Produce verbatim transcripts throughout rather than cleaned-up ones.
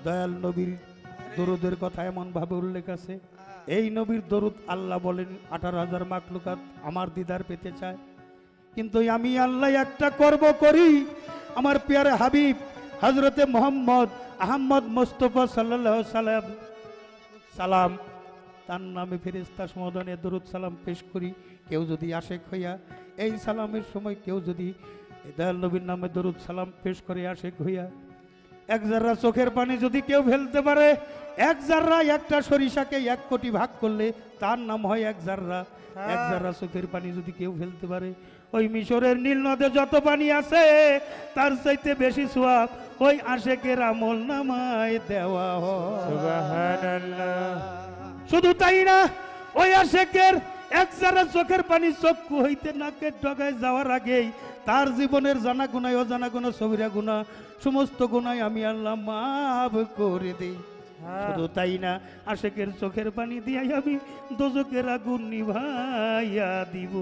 দয়াল নবীর দরুদের কথা এমন ভাবে উল্লেখ আছে, এই নবীর দরুদ আল্লাহ বলেন আঠারো হাজার মাখলুকাত আমার দিদার পেতে চায়, কিন্তু আমি আল্লাহ একটা করব করি আমার প্যারে হাবিব হজরতে মোহাম্মদ আহমদ মোস্তফা সাল্লাল্লাহু সাল্লাম সালাম তার নামে ফেরেশতা সমদনে দরুদ সালাম পেশ করি। কেউ যদি আশেক হইয়া এই সালামের সময় কেউ যদি দয়াল নবীর নামে দরুদ সালাম পেশ করে আশেক হইয়া এক জাররা চোখের পানি যদি কেউ ফেলতে পারে, এক জাররা একটা সরিষাকে এক কোটি ভাগ করলে তার নাম হয় এক জাররা। এক জাররা চোখের পানি যদি কেউ ফেলতে পারে, ওই মিশরের নীল নদে যত পানি আছে তার চাইতে বেশি সওয়াব ওই আশেকের আমল নামায় দেওয়া হয়। সুবহানাল্লাহ। শুধু তাই না, ওই আশেকের এক জাররা চোখের পানি চক্ষু হইতে নাকের ডগায় যাওয়ার আগেই তার জীবনের জানা গুনাহ অজানা গুনাহ সবিরা গুনাহ সমস্ত গুনাহ আমি আল্লাহ মাফ করে দেই। শুধু তাই না, আশেকের চোখের পানি দিয়ে আমি দোজকের আগুন নিভাইয়া দিব।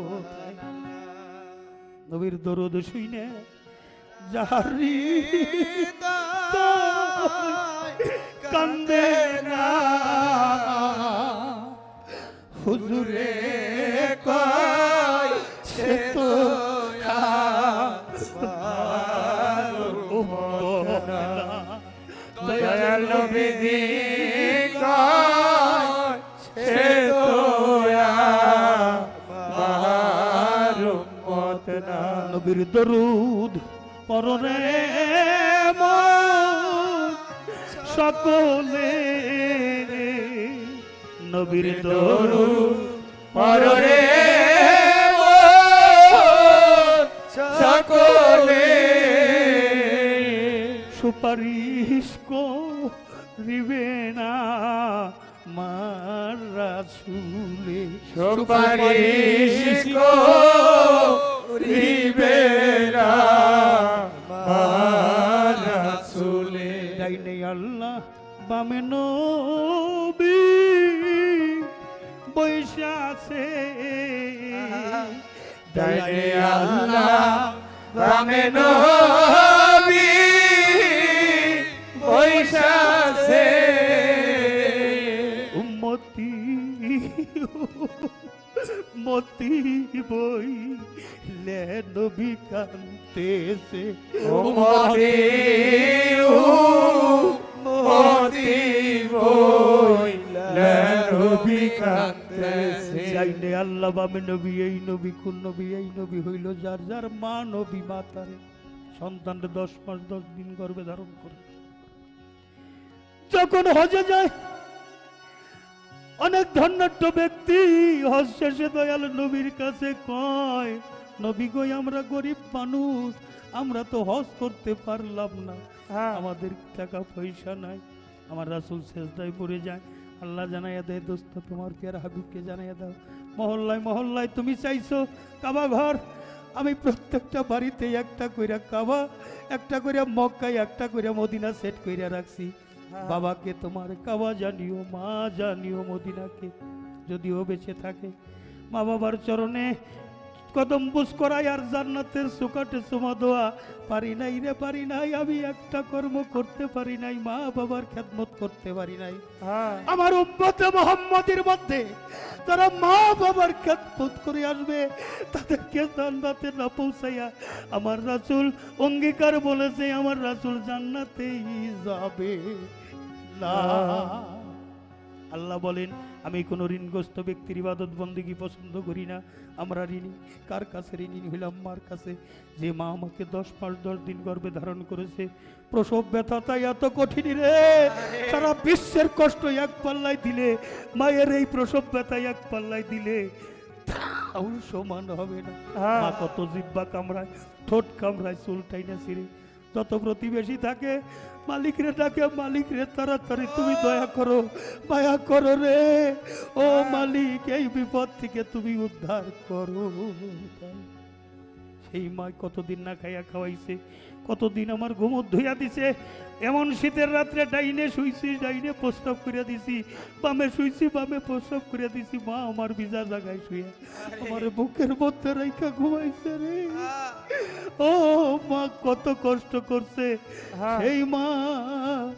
নবীর দরুদ শুইনে যাহারি কান্দে না হুজুরে কয় সে তো দয়াল নবী কয় সে তো আমার উম্মত না। নবীর দরুদ পড়রে সকলে, নবীর দরুদ পড়রে সকলে, সুপারিশ করিবে না মার রাসূলে, সুপারিশ করিবে না মার রাসূলে। ডাইনে আল্লাহ বামে নবী বৈশা আছে, ডাইনে আল্লাহ বামে নবী বৈশা আছে। উম্মতি মতি বই লে নবী কান্তেছে, উম্মতি মতি বই লে নবী কান্তেছে। যাইনে আল্লাহ বামে নবী, এই নবী কোন নবী? এই নবী হইল যার যার মা নবী মাতারে সন্তানকে দশ মাস দশ দিন গর্ভে ধারণ করে যখন হজে যায়, অনেক ধন্যাঢ্য ব্যক্তি হজ শেষে দয়াল নবীর কাছে কয়, নবী গো আমরা গরিব মানুষ, আমরা তো হজ করতে পারলাম না, আমাদের টাকা পয়সা নাই। আমার রাসূল সেজদায় পড়ে যায়, আল্লাহ জানাইয়া দেয়, দোস্ত তোমার প্যারা হাবিবকে জানাইয়া দাও, মহল্লায় মহল্লায় তুমি চাইছো কাবা ঘর, আমি প্রত্যেকটা বাড়িতে একটা কইরা কাবা, একটা কইরা মক্কায়, একটা কইরা মদিনা সেট কইরা রাখছি। বাবাকে তোমার কাবা জানিও, মা জানিও মদিনাকে, যদিও বেঁচে থাকে মা বাবার চরণে কদম বুস করাই আর জান্নাতের সুকাটে চুমা দেওয়া পারি নাই রে, পারি নাই। আমি একটা কর্ম করতে পারি নাই, মা বাবার খেদমত করতে পারি নাই। আমার উম্মতে মুহাম্মাদের মধ্যে যারা মা বাবার খেদমত করে আসবে তাদেরকে জান্নাতে না পৌঁছাইয়া আমার রাসূল অঙ্গীকার বলেছে, আমার রাসূল জান্নাতেই যাবে না। আল্লাহ বলেন, আমি কোনো ঋণগ্রস্ত ব্যক্তির ইবাদত বন্দেগী পছন্দ করি না। আমরা ঋণী কার কাছে? ঋণী হইলাম মার কাছে, যে মা আমাকে দশ মাস দশ দিন গর্ভে ধারণ করেছে। প্রসব ব্যথা তাই এত কঠিন রে, সারা বিশ্বের কষ্ট এক পাল্লায় দিলে মায়ের এই প্রসব ব্যথা এক পাল্লায় দিলে তাও সমান হবে না। মা কত জিব্বা কামড়ায়, ঠোঁট কামড়ায়, চুলটাই না ছিঁড়ে, যত প্রতিবেশী থাকে মালিক রে ডাকে, মালিক রে তাড়াতাড়ি তুমি দয়া করো, মায়া করো রে, ও মালিক এই বিপদ থেকে তুমি উদ্ধার করো। সেই মা কতদিন না খাইয়া খাওয়াইছে, কতদিন আমার ঘুমত ধুইয়া দিছে। এমন শীতের রাত্রে ডাইনে শুইছি, ডাইনে প্রস্রাব করিয়া দিছি, বামে শুইছি, বামে প্রস্রাব করিয়া দিছি। মা আমার ভিজা জায়গায় শুয়ে আমার বুকের মধ্যে রাইখা ঘুমাইছে রে। ও মা কত কষ্ট করছে সেই মা,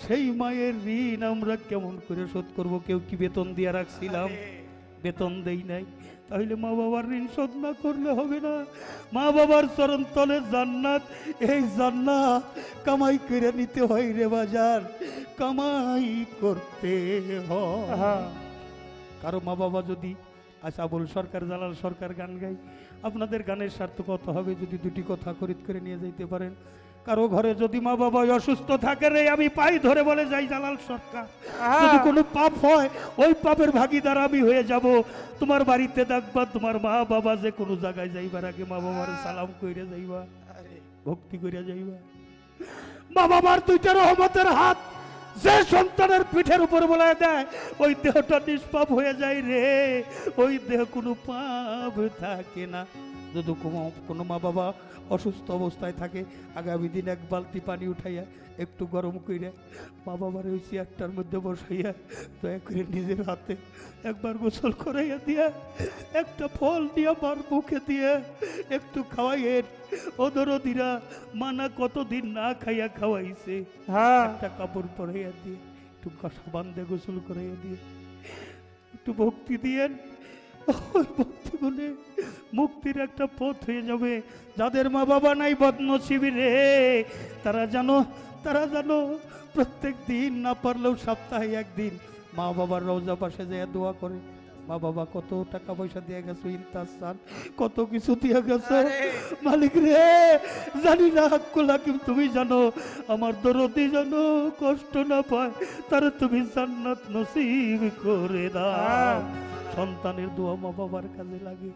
সেই মায়ের ঋণ আমরা কেমন করে শোধ করব? কেউ কি বেতন দিয়ে রাখছিলাম? বেতন দেই নাই, তাহলে মা বাবার ঋণ শোধ না করলে হবে না। মা বাবার চরণ তলে জান্নাত, এই জান্নাত কামাই করে নিতে হয় রে বাজার, কামাই করতে হয়। কারো মা বাবা যদি আচ্ছা আবুল সরকার জালাল সরকার গান গাই, আপনাদের গানের সার্থকতা হবে যদি দুটি কথা খরিদ করে নিয়ে যাইতে পারেন। কারো ঘরে যদি মা বাবা অসুস্থ থাকে রে, আমি পাই ধরে বলে যাই জালাল সরকার, যদি কোনো পাপ হয় ওই পাপের ভাগিদার আমি হয়ে যাব। তোমার বাড়িতে দেখবা তোমার মা বাবা যে কোনো জায়গায় যাইবার আগে মা বাবার সালাম কইরে যাইবা, ভক্তি কইরা যাইবা। মা বাবার দুইটা রহমতের হাত যে সন্তানের পিঠের উপর বলে দেয়, ওই দেহটা নিষ্পাপ হয়ে যায় রে, ওই দেহ কোনো পাপ থাকে না। যদি কোনো মা বাবা অসুস্থ অবস্থায় থাকে, আগামী দিন এক বালতি পানি উঠাইয়া একটু গরম কইরা মা বাবার ওই চেয়ারটার মধ্যে বসাইয়া দয়া করে নিজের হাতে একবার গোসল করাইয়া দিয়া একটা ফল দিয়া মার মুখে দিয়ে একটু খাওয়াইয়ের। ওদের দিরা মানা কতদিন না খাইয়া খাওয়াইছে, একটা কাপড় পরাইয়া দিয়ে একটু সাবান দিয়ে গোসল করাইয়া দিয়ে একটু ভক্তি দিয়েন। ওই ভক্তি গুণে মুক্তির একটা পথ হয়ে যাবে। যাদের মা বাবা নাই বদনসিবি রে, তারা জানো তারা জানো প্রত্যেক দিন না পারলেও সপ্তাহে একদিন মা বাবার রওজা পাশে যায় দোয়া করে। মা বাবা কত টাকা পয়সা দিয়ে গেছো, ইন্তাসান কত কিছু দিয়ে গেছো, মালিক রে জানি না হাক্কুল হাকিম তুমি জানো, আমার দরদি জানো কষ্ট না পায়, তারা তুমি জান্নাত নসিব করে দাও। সন্তানের দোয়া মা বাবার কাজে লাগে।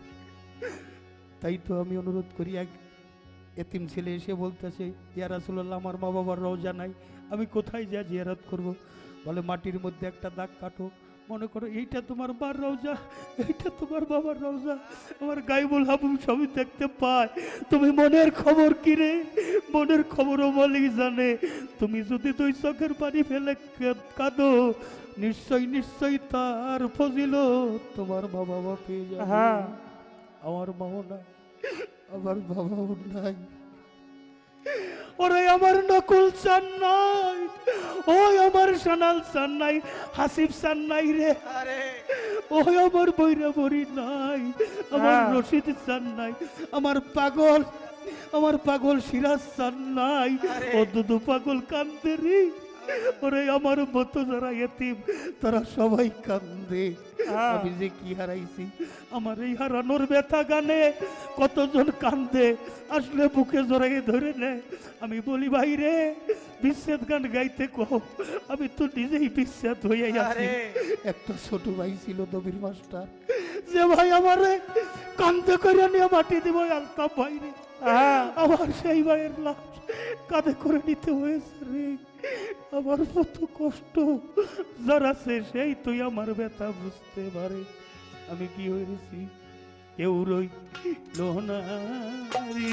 তাই তো আমি অনুরোধ করি, এক এতিম ছেলে এসে বলতেছে, ইয়া রাসূলুল্লাহ আমার মা বাবার রওজা নাই, আমি কোথায় যা জিয়ারত করব? বলে মাটির মধ্যে একটা দাগ কাটো, মনে করো এইটা তোমার বার রওজা, এইটা তোমার বাবার রওজা, আমার গাইবুল হাবুব সবই দেখতে পায়। তুমি মনের খবর কি রে? মনের খবরও মালিক জানে। তুমি যদি দুই চোখের পানি ফেলে কাঁদো, নিশ্চয় নিশ্চয় তার ফজিলত তোমার মা বাবা পেয়ে যাবে। আমার মাও নাই, আমার বাবাও নাই, ওরে আমার নকুল চান নাই, ওই আমার সোনাল চান নাই, হাসিব চান নাই রে, ওই আমার বৈরা বরি নাই, আমার রশিদ চান নাই, আমার পাগল আমার পাগল সিরাজ চান নাই, ও দুদু পাগল কান্দে রে। ওরে আমার মতো যারা এতিম তারা সবাই কান্দে। আমি যে কি হারাইছি, আমার এই হারানোর ব্যথা গানে কতজন কান্দে, আসলে বুকে জড়াই ধরে নেয়। আমি বলি ভাই রে বিচ্ছেদ গান গাইতে কও, আমি তো নিজেই বিচ্ছেদ হয়ে আছি। একটা ছোট ভাই ছিল দবির মাস্টার, যে ভাই আমারে কান্দে করে নিয়ে মাটি দিব আলতাম ভাই রে, আমার সেই ভাইয়ের লাশ কাঁধে করে নিতে হয়েছে রে। আমার কত কষ্ট যারা সে সেই তুই আমার ব্যথা বুঝতে পারে। আমি কি হয়েছি কেউ রই লোনারি,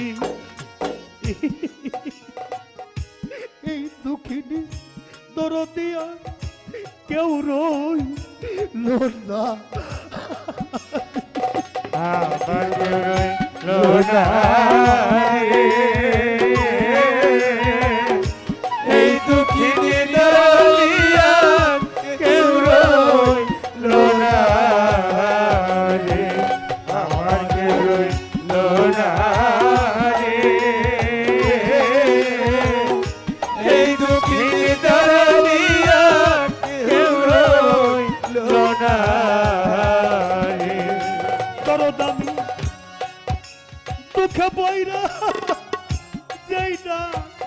এই দুঃখিনী দরদিয়া কেউ রই লোনা লোনারি, এই দুঃখিনী দরদিয়া কেউ রই লোনারি, আমার কেউ রই লোনারি, এই দুঃখিনী দরদিয়া কেউ রই লোনারি। দরদামি দুঃখে বইরা যেইটা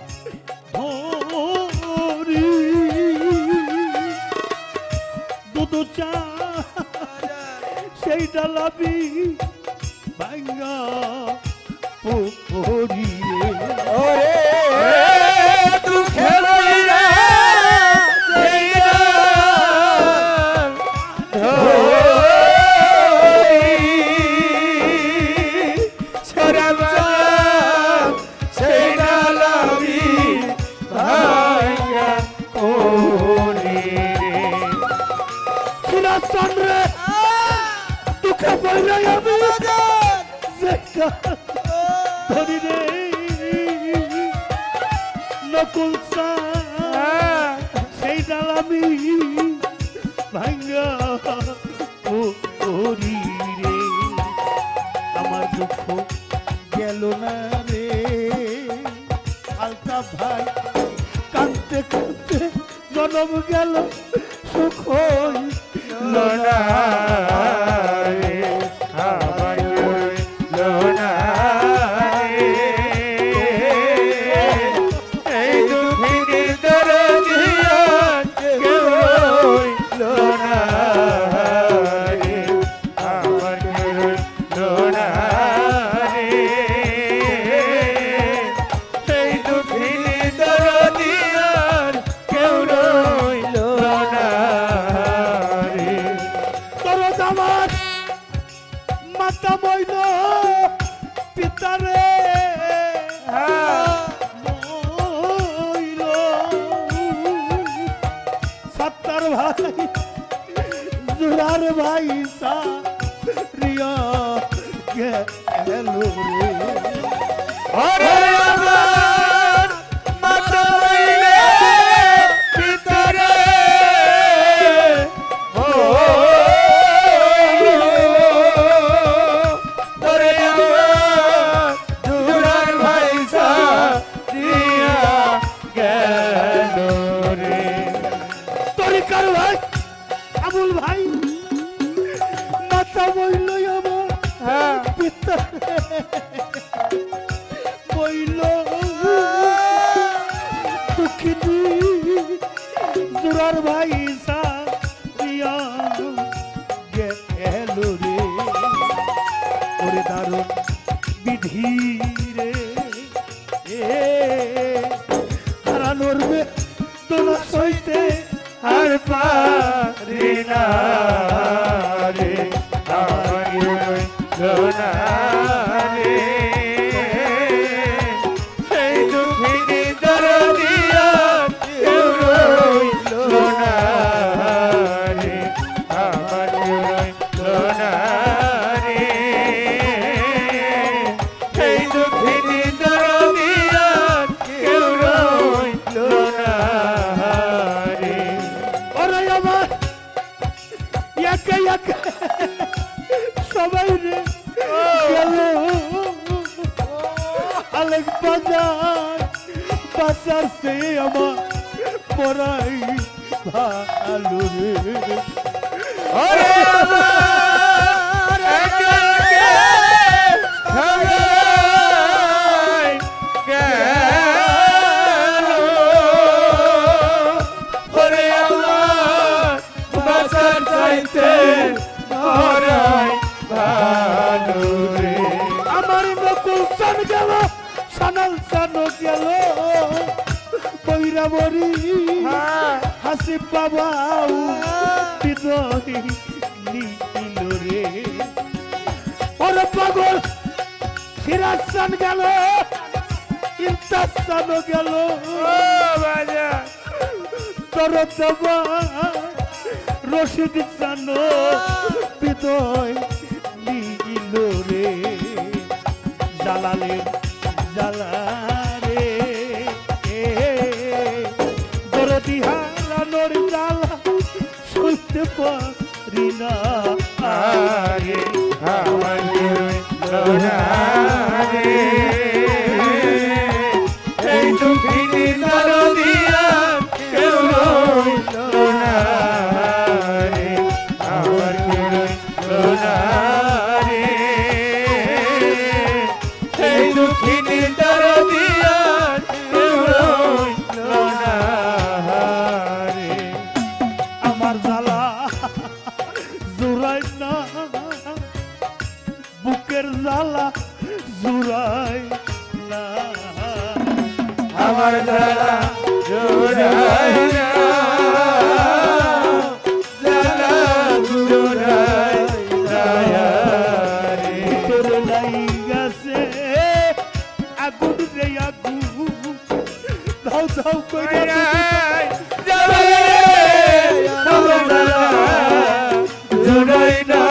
দুধু চা সেই ডালাবি ভাঙ্গা পুকুরিয়ে, দুঃখে বইরা যেইটা ধরি রে আমি ভাঙ্গা ও ওরি রে আমার দুঃখ গেল না রে আলতা ভাই কাঁদতে কাঁদতে জনম গেল সুখ হইল না রে আমার হইল না जुरार भाई सा रिया गेलो रे अरे আমার মাতা হইলে ভিতরে ও ওরে আমার जुरार भाई सा रिया गेलो রে তোরি কার ভাই আবুল ভাই মাথা বইল আমার হ্যাঁ পিতা বইল দুঃখিনী জুরার ভাই সারিয়া গেল রে ওরে দারুণ বিধি রে এ হারানোর বে তোলা সইতে আর পারি না রে আমার হইল না রে এই দুঃখিনী দরদিয়া কেউ রইল না রে আমার হইল না রে এই দুঃখিনী দরদিয়া কেউ রইল না সবাই রে গেল আলেক বাজার বাজার সে আমার পড়াই ভালো রে আরে আমার একে গেল ওরে আমার বাজার চাইতে আমার নকুল চান গেল সানাল চান গেল বৈরাবরী হাসিব বাবা হৃদয় নীল রে ওরে পাগল সিরাজ চান গেল ইমতাজ চান গেল তোর তোমা রশিদ চান হৃদয় নীল রে জালালের জালা রে দরদি হারানোর জালা শুনতে পারি না রে আমার রে এই দুঃখিনী দরদিয়া কেউ রইল না রে আমার দুঃখিনী দরদিয়া কেউ রইল না রে আমার জ্বালা জুড়াই না বুকের জ্বালা জুড়াই না আমার জ্বালা জুড়াই না জ্বালা জুড়াই না রে তোর লাইগাছে আগুন রে আগুন দাও দাও কইরা জ্বালা আমার জ্বালা জুড়াই না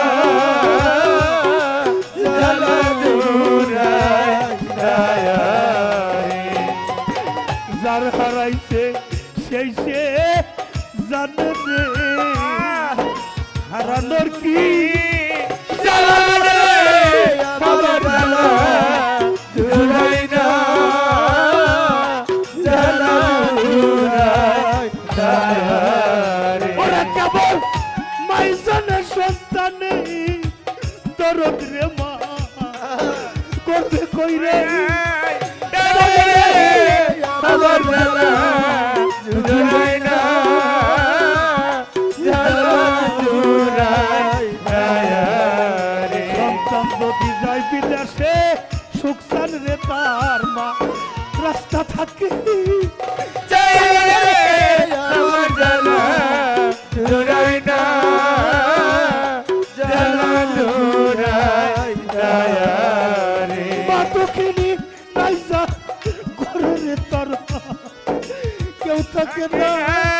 জ্বালা জুড়াই না জানে রে হারানোর কি ওরা কেবল মাইজানের সন্তানে দরদ রে মা করবে কই রে সন্তান যদি যায় বিদেশে সুখসান রে তার মা রাস্তা থাকে কেউ থাকে না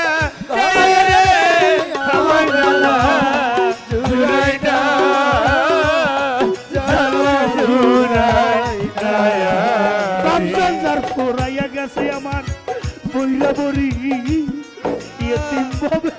ফুরাইয়া গেছে আমার বইলা বড়ি এতিম ভাবে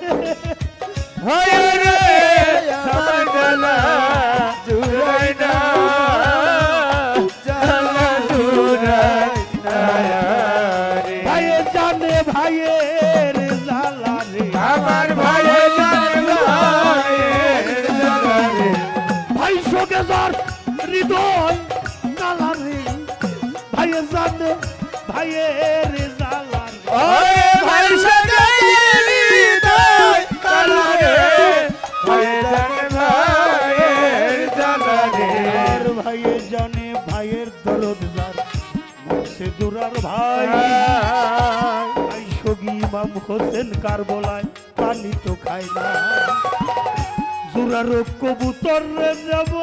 ভাইয়ে জানে ভাইয়ের জ্বালা রে আমার ভাইয়ে জানে ভাইয়ের জ্বালা রে ভাই শোকে যার হৃদয় কালা রে ভাইয়ে জানে ভাইয়ের জ্বালা রে ভাই শোকে হৃদয় কালা রে ভাইয়ে জানে ভাইয়ের জ্বালা রে ভাইয়ে জানে ভাইয়ের দরদ যার সে জোরার ভাই ভাই সগি ইমাম হোসেন কারবালায় পানি তো খায় না জোরার কবুতর রে যাব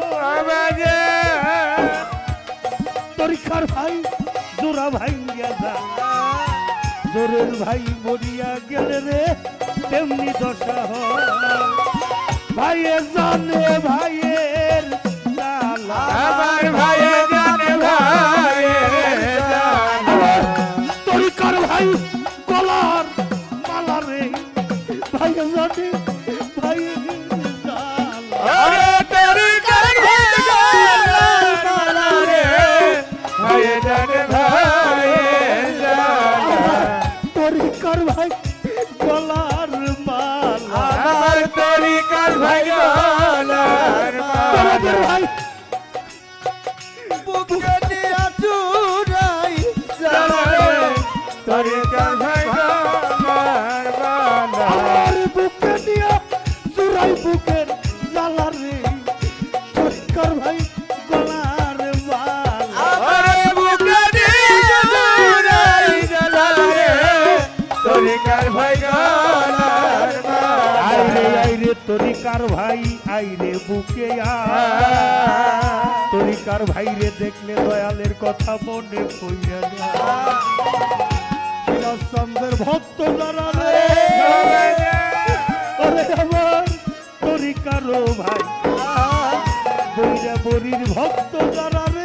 তরিকার ভাই জোরা ভাই যা জোরের ভাই মরিয়া গেলে রে তেমনি দশা হয় ভাইয়ে জানে ভাইয়ের জ্বালা আমার ভাইয়ে জানে ভাইয়ের জ্বালা তরিকার ভাই গলার মালা রে ভাইয়ে জানে ভাইয়ের জ্বালা আরে তরিকার ভাই গলার মালা রে ভাইয়ে জানে ভাইয়ের জ্বালা তরিকার ভাই গলার মালা আমার তরিকার ভাই গলার মালা ভাই বুকে দিয়া চুরাই জানে তরিকার ভাই গলার মালা আমার বুকে দিয়া চুরাই বুকের জ্বালা রে তরিকার ভাই গলার মালা আমার বুকে দিয়া চুরাই জ্বালা রে তরিকার ভাই গলার মালা আইরে আইরে তরিকার ভাই আইরে বুকে তরিকার ভাই রে দেখলে দয়ালের কথা মনে পড়িয়া যায় চন্দ্রের ভক্ত যারা রে ওরে আমার তরিকারও ভাই বইরা বরির ভক্ত যারা রে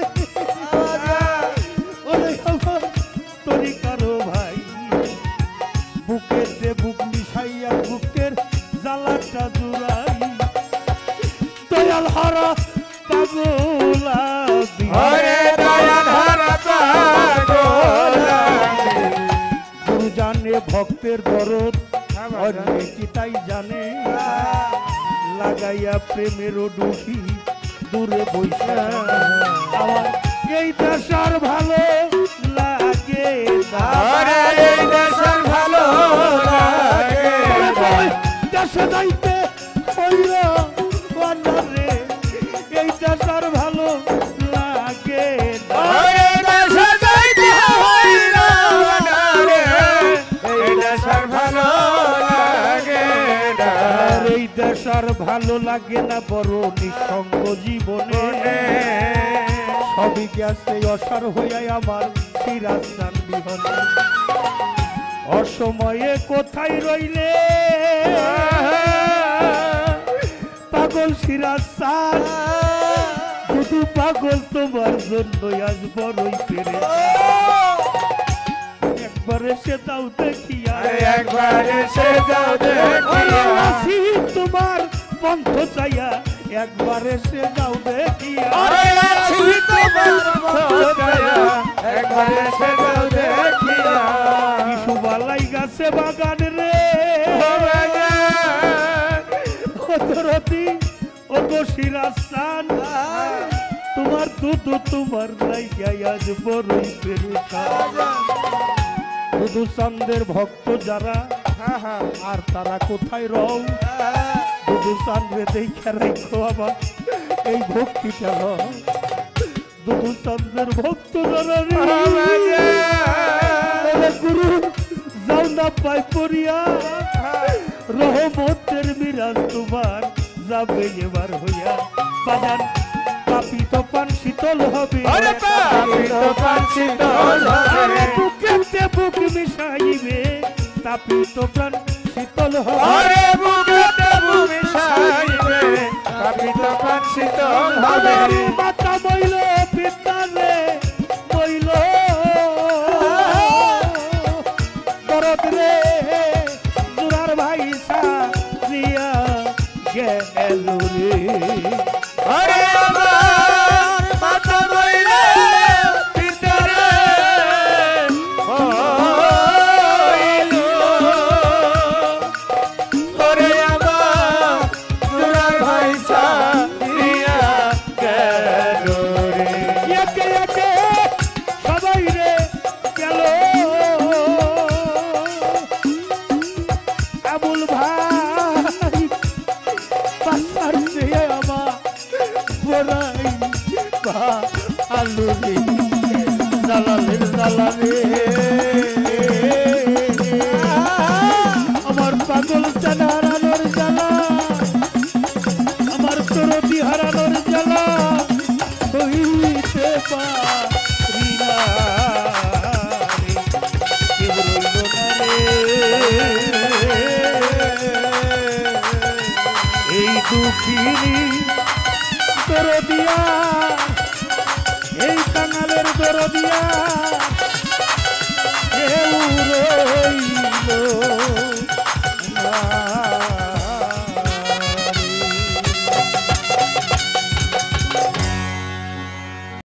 ওরে আমার তরিকারও ভাই বুকের দে বুক মিশাইয়া বুকের জ্বালাটা জুড়াই দয়াল হারা পাগলা দয়াল হারা পাগলা গুরু জানে ভক্তের দরদ অন্য কি তাই জানে লাগাইয়া প্রেমের ডুবি দূরে বৈশা আমার এই দেশার ভালো লাগে এই দেশার ভালো লাগে দেশে যাইতে হইরা রে এই দেশার ভালো লাগে দেশে যাইতে হইরা রে এই দেশার ভালো লাগে এই দেশার ভালো লাগে না বড় নিঃসঙ্গ জীবনে সবই গেছে অসার হইয়াই আমার ফিরাস্তান বিহনে অসময়ে কোথায় রইলে পাগল সিরাজ সার শুধু পাগল তোমার জন্য আজ বড়ই পেরে একবার এসে দাও দেখিয়া একবার এসে যাও দেখিয়া আসি তোমার পন্থ চাইয়া একবার এসে দাও দেখিয়া আছি তোমার মহকায়া একবার এসে যাও দেখিয়া কিছু বালাই গাছে বাগান রে অতরতি ও তো সিরাস্তান তোমার দুধ তোমার লাইগাই আজ বড়ই পেরেশান দুধু চাঁদের ভক্ত যারা আর তারা কোথায় রও দুধু চাঁদরে দেখা রাখো আবার এই ভক্তিটা রও দুধু চাঁদের ভক্ত যারা রে গুরু যাও না পাই পড়িয়া রহমতের মিরাজ তোমার যাবে এবার হইয়া বাজান পাপিত পান শীতল হবে পাপিত পান শীতল হবে বুকেতে বুক মিশাইবে তাপিত প্রাণ শীতল হবে আরে বুকেতে বুক মিশাইবে তাপিত প্রাণ শীতল হবে মাতা মইল পিতা রে মইল দরদ রে জুরার ভাই সারিয়া গেল রে আরে আমার মাথা রইলে ভিতরে হইলো ওরে আমার দুরার ভাই সারিয়া গেল রে একে একে সবাই রে গেল আবুল ভাই পাশার সে আমার বড়াই বা আলু রে জালালের জালালে আমার পাগল জানা হারানোর জ্বালা আমার তরতি হারানোর জ্বালা হইতে পারি না রে কেউ রইল না রে এই দুঃখিনী দরদিয়া এই কাঙালের দরদিয়া কেউ